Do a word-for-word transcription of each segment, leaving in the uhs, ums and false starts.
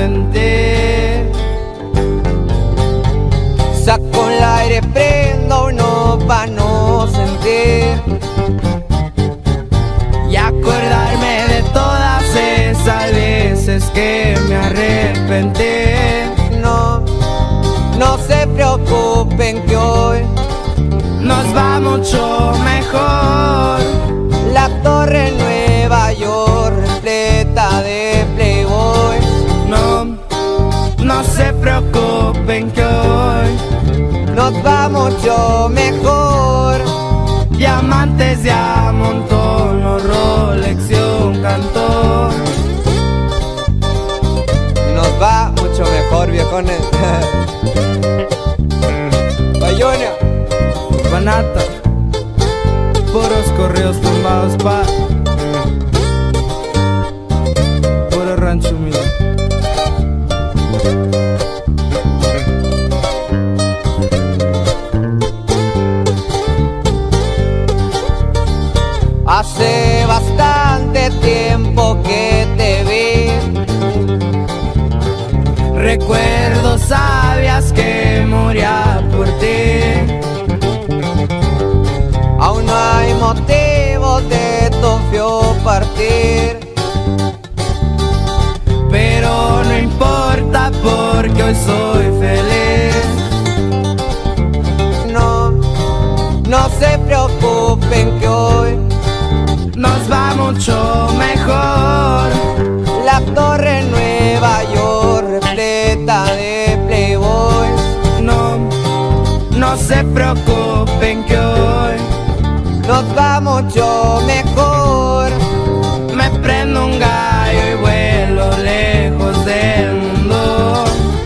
arrepentir. Saco el aire, prendo uno pa' no sentir Y acordarme de todas esas veces que me arrepentí. No, no se preocupen que hoy nos va mucho mejor. la torre en Nueva York repleta de playboys. No, no se preocupen que hoy nos va mucho mejor. diamantes de a montón, los Rolex y un cantón. Nos va mucho mejor, viejones. Bayona, Banata, puros correos tumbados pa' puro rancho humilde. hace bastante tiempo que te vi. Recuerdo, sabías que moría por ti. Aún no hay motivos de tu feo partir, pero no importa porque hoy soy feliz. No, no se preocupen que hoy nos va mucho mejor. la torre en Nueva York repleta de playboys. No, no se preocupen que hoy nos va mucho mejor. me prendo un gallo y vuelo lejos del mundo.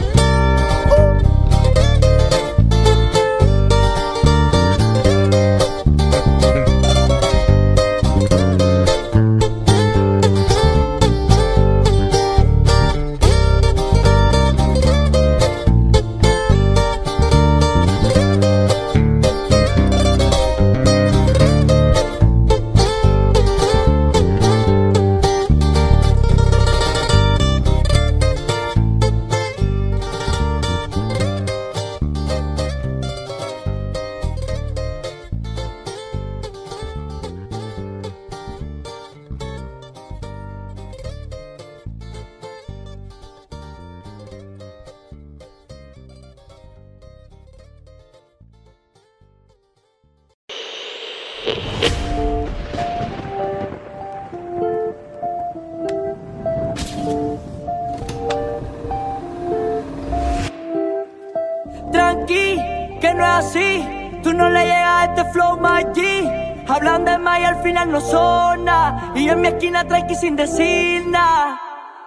Tranqui, que no es así. Tú no le llegas a este flow, my G. Hablan de más y al final no son nada. Y yo en mi esquina tranqui sin decir nada.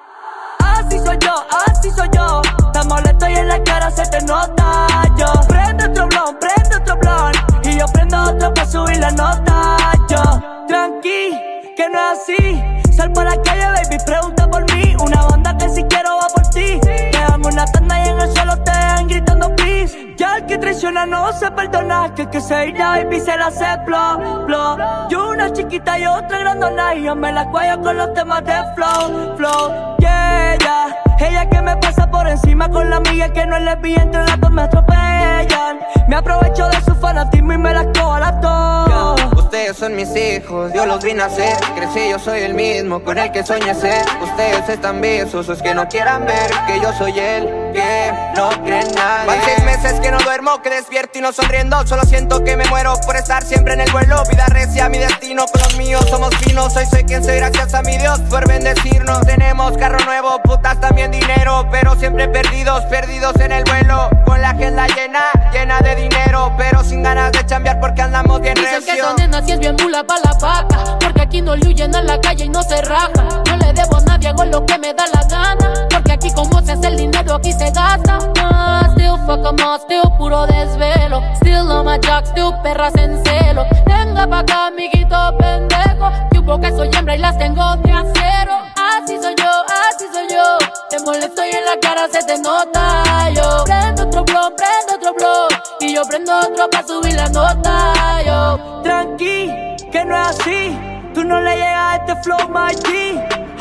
Así soy yo, así soy yo. Tan molesto y en la cara se te nota. Yo prendo otro blon, prendo otro blon. Y yo prendo otro pa' subir la nota. Yo, tranqui, que no es así. Sal por la calle, baby, pregunta por mí. Una banda que si quiero va por ti. Te damos una tanda y en el suelo te dejan gritando please. Ya el que traiciona no se perdona. Que el que se irá, baby, se la hace blow, blow. Yo una chiquita y otra grandona. Y yo me la cuello con los temas de flow, flow. Yeah, yeah. Ella que me pasa por encima con la amiga que no es lesbiana, entre las dos me atropellan. Me aprovecho de su fanatismo y me las cojo a las dos. Ustedes son mis hijos, yo los vi nacer. Crecí, yo soy el mismo con el que soñé ser. Ustedes están visos, es que no quieran ver que yo soy el que no creen nadie. Van seis meses que no duermo, que despierto y no sonriendo. Solo siento que me muero por estar siempre en el vuelo. Vida recia, mi destino con los míos somos finos. Hoy soy quien soy gracias a mi Dios por bendecirnos. Tenemos carro nuevo, putas también dinero, pero siempre perdidos, perdidos en el vuelo. Con la agenda llena, llena de dinero, pero sin ganas de chambear porque andamos bien recio. Dicen que esta nena si es bien mula pa' la vaca, porque aquí no le huyen a la calle y no se raja. No le debo a nadie, hago lo que me da la gana, porque aquí como se hace el dinero, aquí se gasta. Ah, still fuck em all, still puro desvelo. Still on my jock, still perras en celo. Venga pa' acá, amiguito pendejo, que hubo que soy hembra y las tengo de acero. Así soy yo, así soy yo. Te molesto y en la cara se te nota. Yo prendo otro blog, prendo otro blog, y yo prendo otro pa' subir la nota. Yo Tranqui, que no es así. Tú no le llegas a este flow, my G.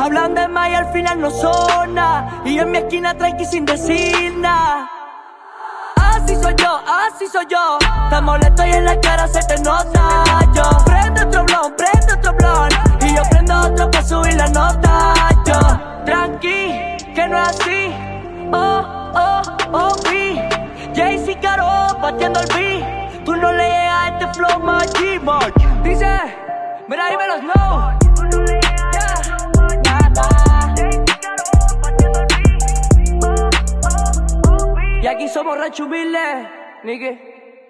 hablan de más y al final no son nada. Y yo en mi esquina tranqui sin decir nada. Así soy yo, así soy yo. Te molesto y en la cara se te nota. Yo prendo otro blon, prendo otro blon, y yo prendo otro pa' subir la nota. Yo, tranqui, que no es así. Oh, oh, oh, vi Jay-Z Caro, batiendo el beat. Tú no le llegas a este flow, Maggi, March. Dice, mira, dímelo, no. Yeah, nada. Y aquí somos Rancho Humilde, nigga.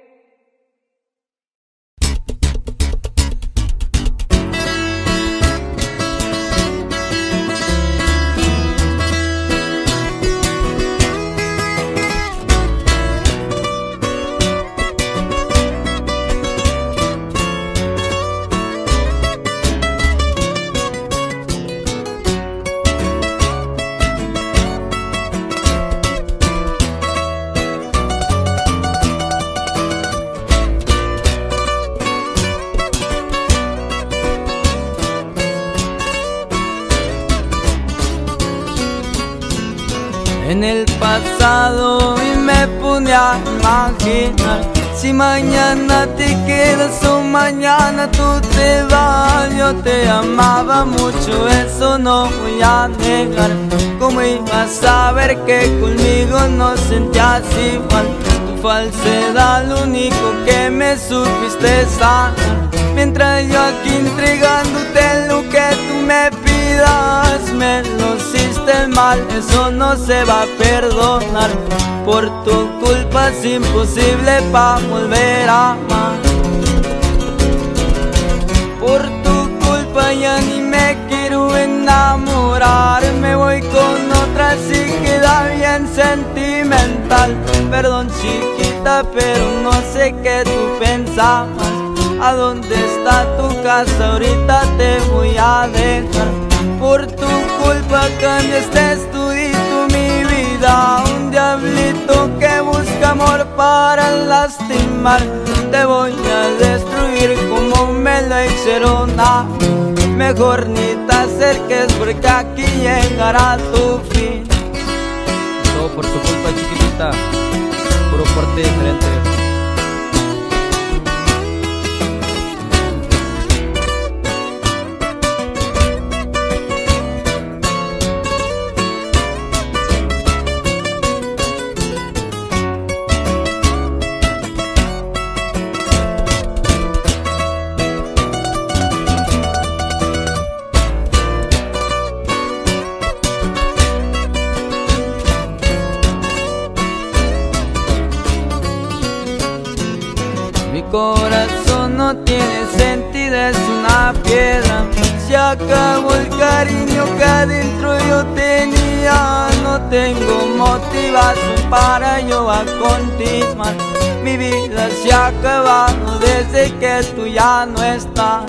En el pasado y me pone a imaginar si mañana te quedas o mañana tú te vas. Yo te amaba mucho, eso no voy a negar. ¿Cómo ibas a ver que conmigo no sentías igual? Tu falsedad, lo único que me supiste sanar. Mientras yo aquí entregándote lo que tú me pidas, me lo hiciste mal, eso no se va a perdonar. Por tu culpa es imposible pa' volver a amar. Por tu culpa ya ni me quiero enamorar. Me voy con otra, si queda bien sentimental. Perdón chiquita, pero no sé qué tú pensabas. ¿A dónde está tu casa? Ahorita te voy a dejar. Por tu culpa cambiaste todito mi vida. Un diablito que busca amor para lastimar. Te voy a destruir como me lo hicieron a mí. Mejor ni te acerques porque aquí llegará tu fin. Todo por tu culpa, chiquitita. Puro porte diferente. Mi corazón no tiene sentido, es una piedra. Se acabó el cariño que adentro yo tenía. No tengo motivación para yo a continuar. Mi vida se ha acabado desde que tú ya no estás.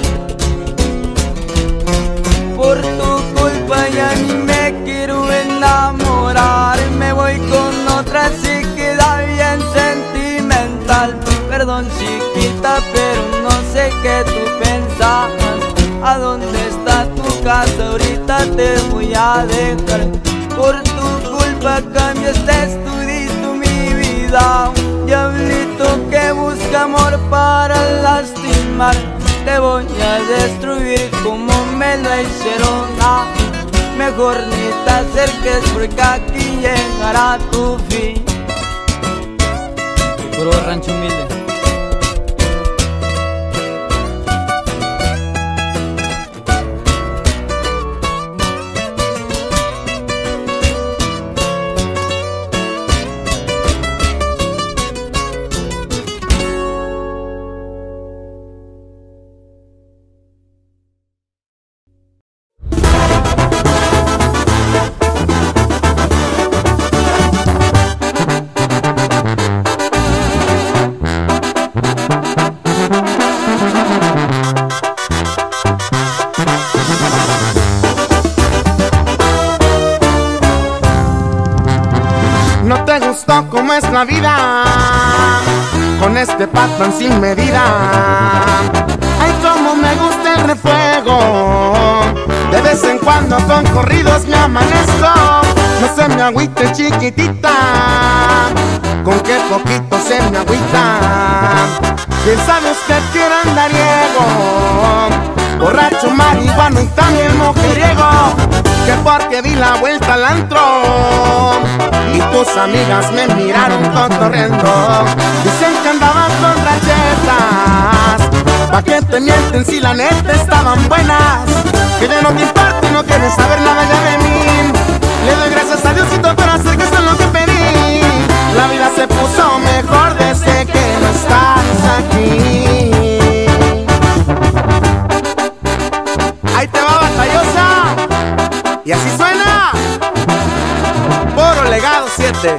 Por tu culpa ya ni me quiero enamorar. Me voy con otra, si queda bien sentimental. Perdón chiquita, pero no sé qué tú pensabas. ¿A dónde está tu casa? Ahorita te voy a dejar. Por tu culpa cambiaste todito mi vida. Un diablito que busca amor para lastimar. Te voy a destruir como me lo hicieron a mí. Mejor ni te acerques porque aquí llegará tu fin. Puro Rancho Humilde. No te gustó cómo es la vida con este patrón sin medida. Ay, cómo me gusta el refuego De vez en cuando con corridos me amanezco. No se me agüite chiquitita, con qué poquito se me agüita. ¿Quién sabe usted quiere andariego? Borracho, marihuano y también mujeriego. Que porque di la vuelta al antro y tus amigas me miraron cotorreando. Dicen que andabas con ranchetas, pa' que te mienten si la neta estaban buenas. Que ya no te importa y no quieres saber nada ya de mí. Le doy gracias a Diosito por hacer que eso es lo que pedí. La vida se puso mejor desde que no estás aquí. Ahí te va, batallosa. Y así suena Puro Legado siete.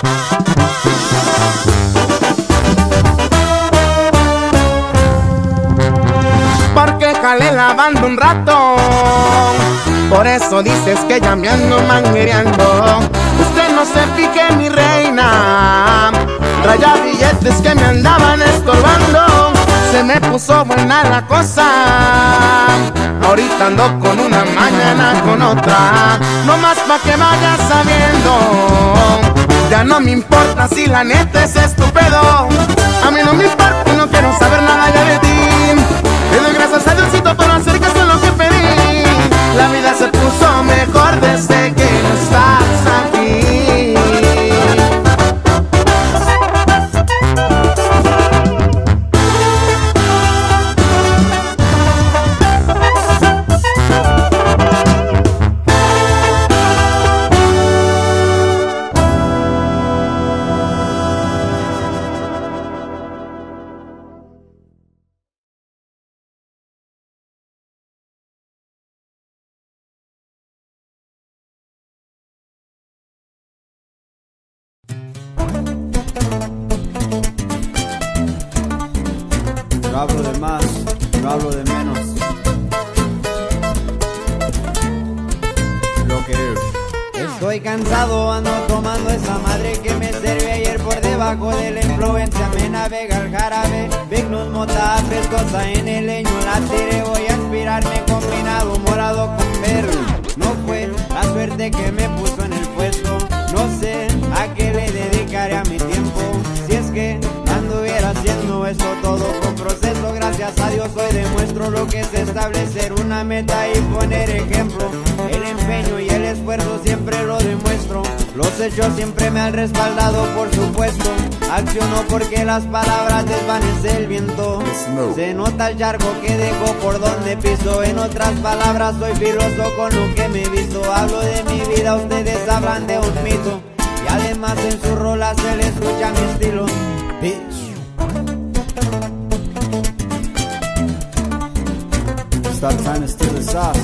Porque jalé la banda un rato, por eso dices que ya me ando manguereando. Usted no se pique, mi reina, traía billetes que me andaban estorbando. Se me puso buena la cosa, ahorita ando con una, mañana con otra. No más pa' que vayas sabiendo, ya no me importa si la neta es estúpido. A mí no me importa y no quiero saber nada ya de ti. Le doy gracias a Diosito por hacer que eso es lo que pedí. La vida se puso mejor desde que no estás aquí. No hablo de más, no hablo de menos. Lo que es. Estoy cansado, ando tomando esa madre que me serví ayer. Por debajo de la influencia me navega el jarabe. Vignus, mota, frescosa en el leño la tiré. Voy a aspirarme combinado morado con verde. No fue la suerte que me puso en el puesto. No sé a qué le dedicaré a mi tiempo. Si es que anduviera haciendo eso todo con proceso. Gracias a Dios hoy demuestro lo que es establecer una meta y poner ejemplo. El empeño y el esfuerzo siempre lo demuestro. Los hechos siempre me han respaldado, por supuesto. Acciono porque las palabras desvanecen el viento. Se nota el charco que dejo por donde piso. En otras palabras soy filoso con lo que me he visto. Hablo de mi vida, ustedes hablan de un mito. Y además en su rola se le escucha mi estilo. Bitch. Stop trying to steal the sauce.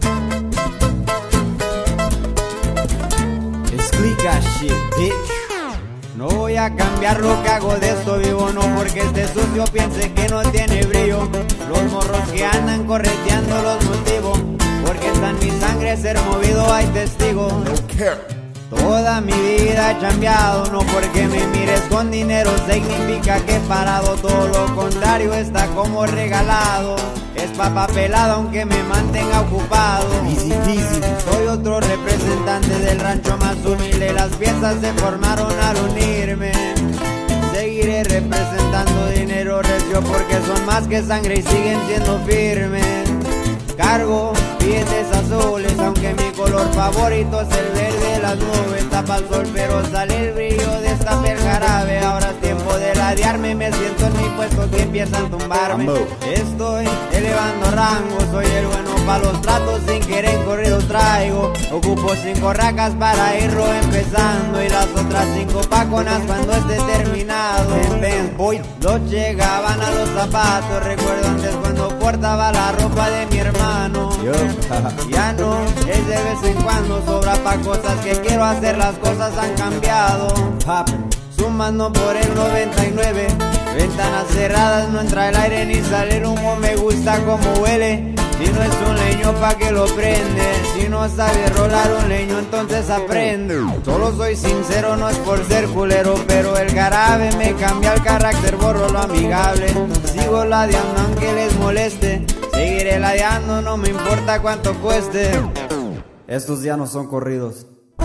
It's clica shit, bitch. No voy a cambiar lo que hago, de esto vivo. No porque este sucio piense que no tiene brillo. Los morros que andan correteando los motivo, porque está en mi sangre ser movido, hay testigos. Toda mi vida he cambiado, no porque me mires con dinero significa que he parado. Todo lo contrario, está como regalado. Es papa pelada aunque me mantenga ocupado. Easy peasy. Soy otro representante del rancho más humilde. Las piezas se formaron al unirme. Seguiré representando dinero recio porque son más que sangre y siguen siendo firmes. Cargo billetes azules, aunque mi color favorito es el verde. Las nubes tapa el sol, pero sale el brillo de esta piel jarabe. Ahora es tiempo de ladearme, me siento en mi puesto que empiezan a tumbarme. Estoy elevando rango, soy el bueno para los tratos, sin querer corridos traigo. Ocupo cinco racas para irlo empezando y las otras cinco paconas cuando esté terminado. En Benz Boy los llegaban a los zapatos, recuerdo antes cuando portaba la ropa de mi hermano. Ya no, es de vez en cuando, sobra pa' cosas que quiero hacer, las cosas han cambiado. Sumando por el noventa y nueve, ventanas cerradas, no entra el aire ni sale el humo, me gusta como huele. Si no es un leño pa' que lo prende, si no sabes rolar un leño entonces aprende. Solo soy sincero, no es por ser culero, pero el jarabe me cambia el carácter, borro lo amigable. Sigo ladeando aunque les moleste. Si Seguiré ladeando, no me importa cuánto cueste. Estos ya no son corridos.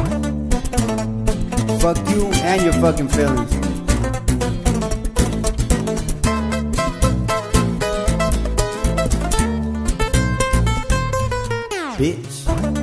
Fuck you and your fucking feelings. Bitch.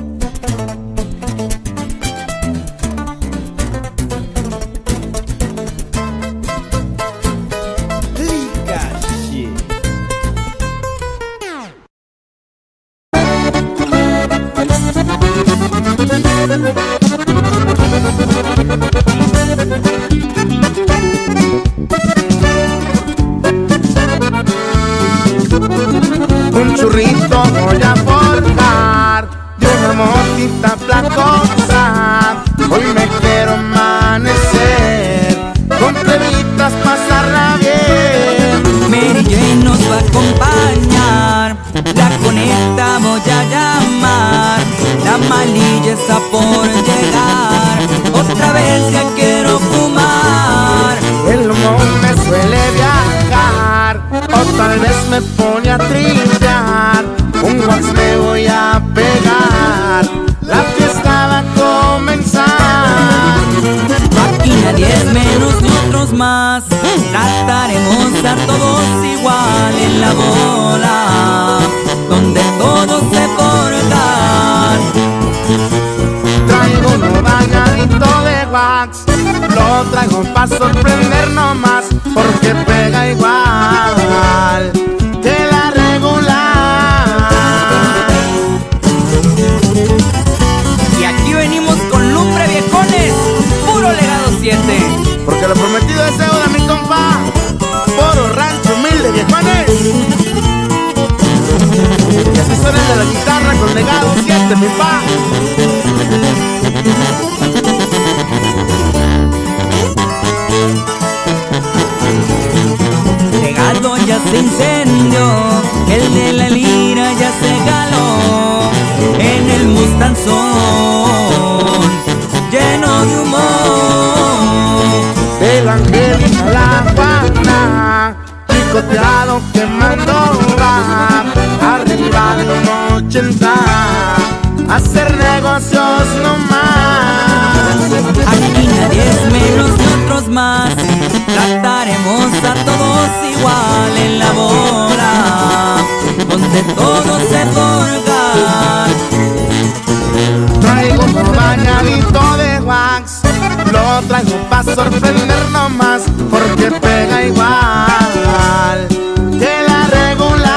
Un churrito voy a forjar de una motita placosa. Hoy me quiero amanecer con plebitas, pasarla bien. Mary Jane nos va a acompañar, la conecta voy a llamar. La malilla está por llegar, otra vez ya quiero fumar. El humor me suele viajar, o tal vez me pone a trillar. Un wax me voy a pegar, la fiesta va a comenzar. Máquina diez menos nosotros más, trataremos a todos igual en la bola, donde todos se forjan. Traigo un bañadito de wax, lo traigo pa' sorprender nomás, porque pega igual que la regular. Y aquí venimos con lumbre, viejones, puro legado siete. Porque lo prometido es deuda, mi compa. Puro rancho humilde, viejones. Y así suena el de la guitarra con legado siete, mi pa. Legado ya se incendió, el de la lira ya se galó en el Mustanzón, lleno de humor. Del Angélica la Juana, picoteado quemando va, arriba de los ochenta, hacer negocios nomás. Aquí nadie es menos, nosotros más, trataremos a todos igual en la bola, donde todos se forjan. Traigo un bañadito de wax, lo traigo pa' sorprender nomás, porque pega igual que la regular.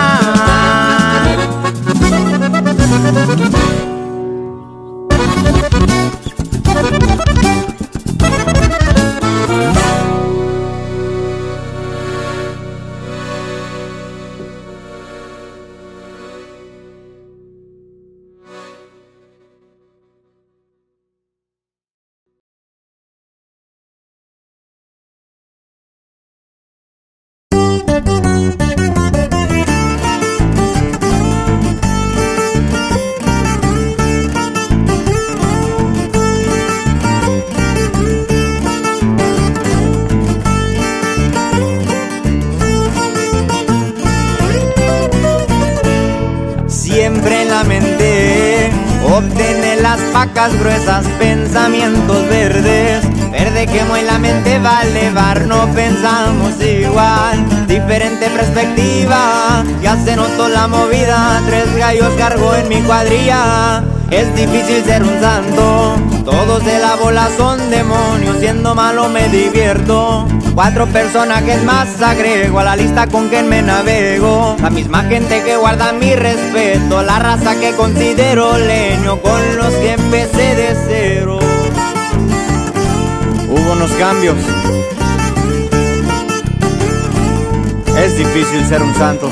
Siempre en la mente obtener las pacas gruesas, pensamientos verdes. Verde quemo y la mente va a elevar, no pensamos igual, diferente perspectiva. Ya se notó la movida, tres gallos cargo en mi cuadrilla. Es difícil ser un santo, todos de la bola son demonios, siendo malo me divierto. Cuatro personajes más agrego a la lista con quien me navego. La misma gente que guarda mi respeto, la raza que considero leño, con los que empecé de cero. Hubo unos cambios, es difícil ser un santo.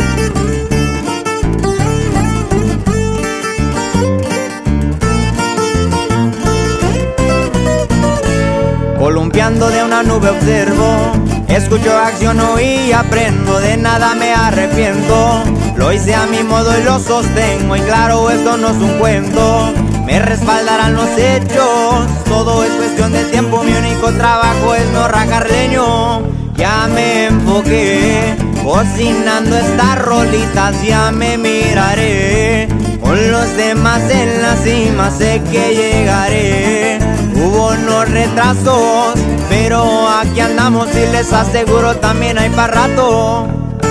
Columpiando de una nube observo, escucho, acciono y aprendo, de nada me arrepiento. Lo hice a mi modo y lo sostengo, y claro, esto no es un cuento, me respaldarán los hechos. Todo es cuestión de tiempo, mi único trabajo es no rajar leño. ya me enfoqué, cocinando estas rolitas ya me miraré. Con los demás en la cima sé que llegaré. Hubo unos retrasos, pero aquí andamos y les aseguro también hay para rato.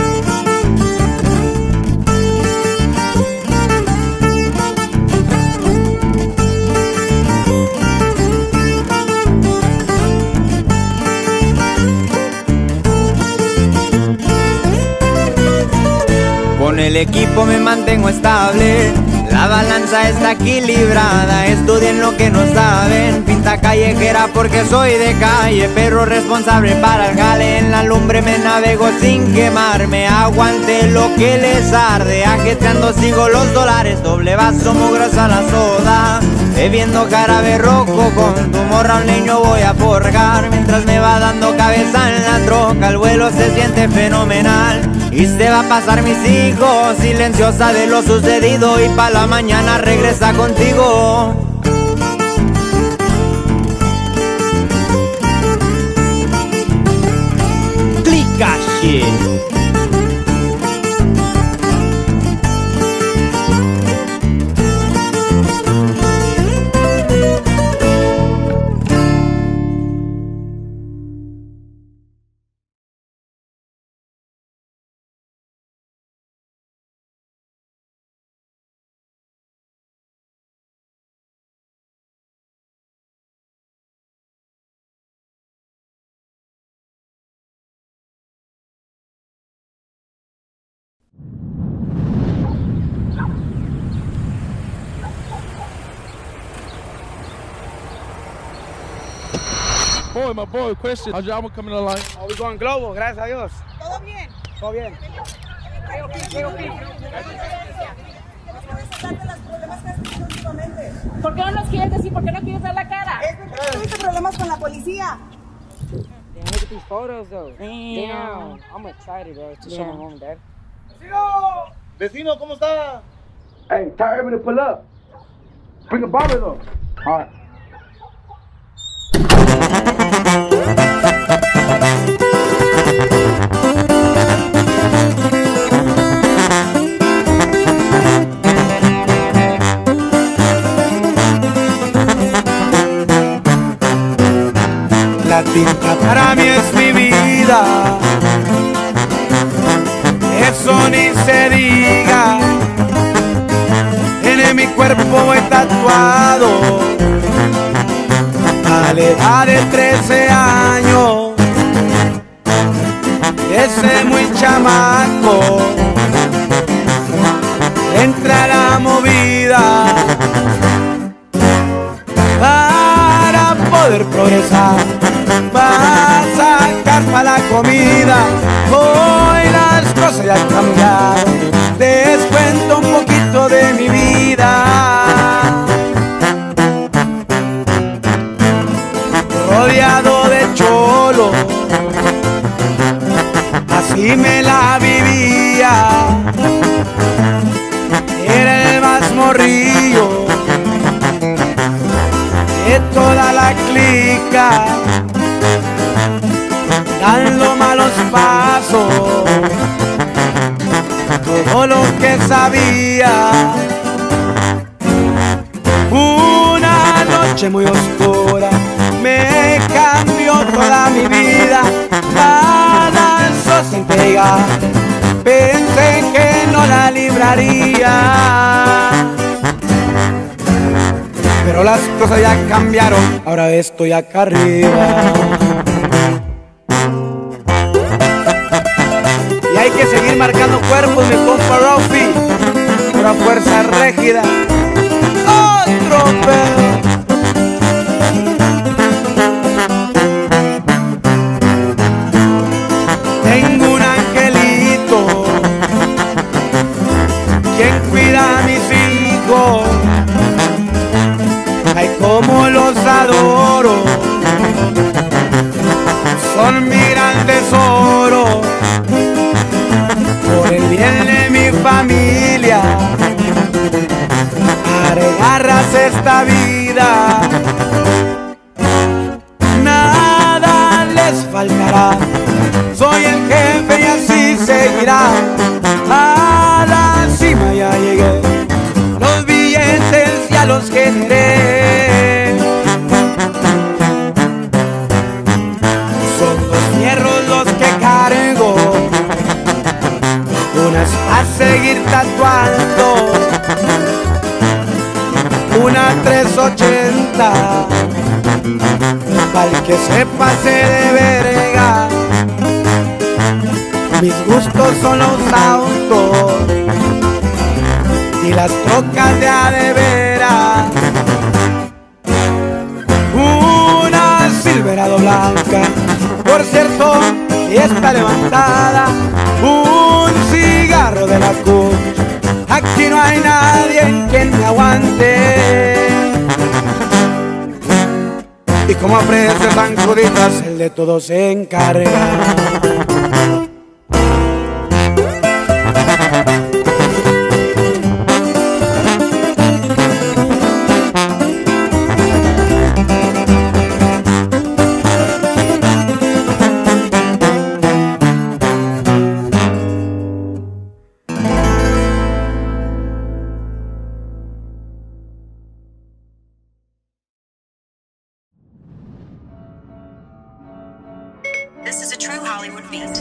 Con el equipo me mantengo estable, la balanza está equilibrada. Estudien lo que no saben, pinta callejera porque soy de calle, pero responsable para el jale. En la lumbre me navego sin quemarme, aguante lo que les arde. Ajetreando sigo los dólares, doble vaso mugrosa la soda, bebiendo jarabe rojo con tu morra un leño voy a forjar. Mientras me va dando cabeza en la troca, el vuelo se siente fenomenal. Y se va a pasar mis hijos, silenciosa de lo sucedido, y pa' la mañana regresa contigo. Clica shit. Boy, my boy, question. How's your album coming along? Oh, we going global, gracias a Dios. ¿Todo bien? Todo bien. ¿Por qué no nos quieres decir? ¿Por qué no quieres dar la cara? ¿Tuviste problemas con la policía? Damn, look at these photos though. Damn. Damn. I'm excited, bro, to show my mom and dad. Vecino! Vecino, ¿cómo está? Hey, tell everybody to pull up. Bring a barber though. All right. La tinta para mí es mi vida, eso ni se diga. En mi cuerpo he tatuado a la edad de trece años, ese muy chamaco entra a la movida para poder progresar, para sacar para la comida. Hoy las cosas ya han cambiado, les cuento un poquito de mi vida. Rodeado de cholos, así me la vivía. Era el más morrillo de toda la clica, dando malos pasos, todo lo que sabía. Una noche muy oscura me cambió toda mi vida, balanzó sin pegar, pensé que no la libraría, pero las cosas ya cambiaron, ahora estoy acá arriba. Y hay que seguir marcando cuerpos, mi compa Rofi, pura fuerza rígida. Otro pedo. Tengo un angelito, quien cuida a mis hijos. Ay, cómo los adoro, son mi gran tesoro. Por el bien de mi familia, agarras esta vida. Para que se pase de verga. Mis gustos son los autos y las trocas de a de veras. Una Silverado blanca, por cierto, y está levantada. Un cigarro de la Kush, aquí no hay nadie en quien me aguante. Y como aprecio tan cruditas, el de todos se encarga. This is a true Hollywood beat.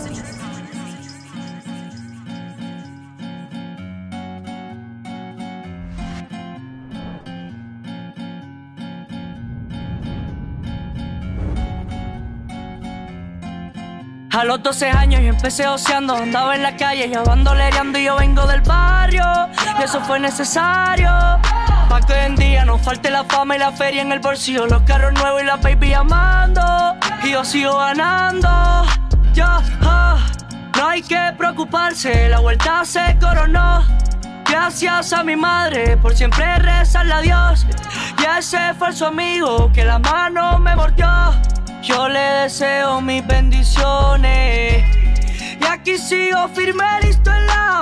A los doce años yo empecé oceando, andaba en la calle ya bandolereando y yo vengo del barrio y eso fue necesario para que hoy en día no falte la fama y la feria en el bolsillo, los carros nuevos y la baby amando y yo sigo ganando. Yo, oh, no hay que preocuparse, la vuelta se coronó. Gracias a mi madre por siempre rezarle a Dios y a ese falso amigo que la mano me mordió. Yo le deseo mis bendiciones y aquí sigo firme, listo en la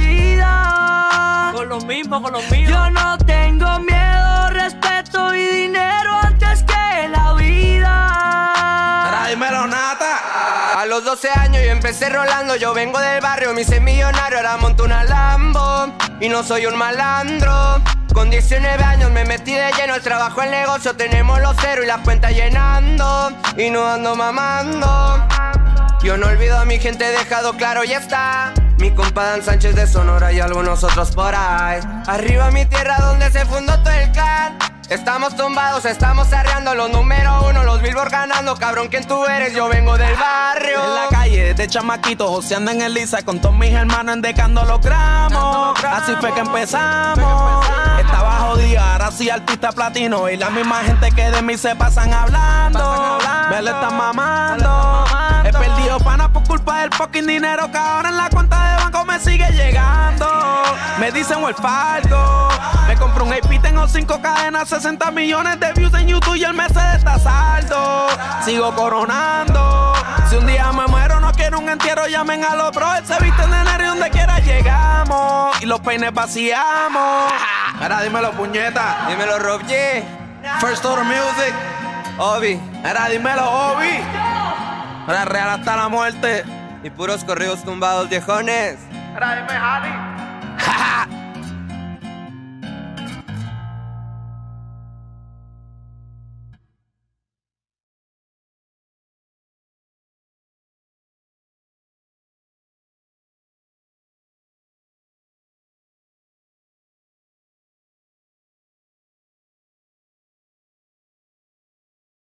movida. Con los mismos, con los míos. Yo no tengo miedo, respeto y dinero antes que la vida. Ahora dímelo, Nata. A los doce años yo empecé rolando, yo vengo del barrio, me hice millonario, ahora monto una Lambo y no soy un malandro. Con diecinueve años me metí de lleno, el trabajo, el negocio, tenemos los ceros y la cuenta llenando y no ando mamando. Yo no olvido a mi gente, dejado claro, ya está. Mi compa Dan Sánchez de Sonora y algunos otros por ahí. Arriba mi tierra donde se fundó todo el clan. Estamos tumbados, estamos arreando los número uno, los Billboard ganando. Cabrón, ¿quién tú eres? Yo vengo del barrio. En la calle, de chamaquito, joseando en el Lisa, con todos mis hermanos endecando los gramos. Así fue que empezamos. Estaba jodido, ahora soy artista platino y la misma gente que de mí se pasan hablando. Me le están mamando. He perdido pana por culpa del fucking dinero que ahora en la cuenta de banco me sigue llegando. Me dicen el Fargo. Me compré un A P, tengo cinco cadenas, sesenta millones de views en YouTube y el mes está saldo. Sigo coronando. Si un día me muero, no quiero un entierro, llamen a los bros. Se visten de enero y donde quiera llegamos. Y los peines vaciamos. Ahora dímelo, puñeta. Dímelo, Rob G. First Order Music. Obi. Ahora dímelo, Obi. Ahora real hasta la muerte. Y puros corridos tumbados, viejones. Ahora dime, Jali.